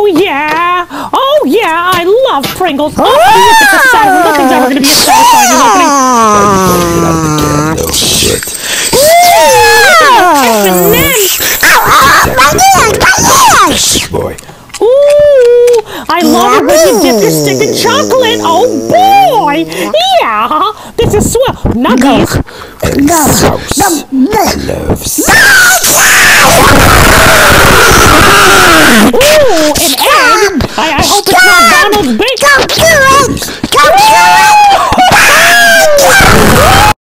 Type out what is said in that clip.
Oh yeah! Oh yeah! I love Pringles. Oh, look at the sound. Look at that. We're gonna be satisfying opening. Get out of the can, little shit. M&M's. Boy. Ooh! I love it when you dip your stick in chocolate. Oh boy! Yeah! This is swell. Nuggies. And sauce. I love sauce.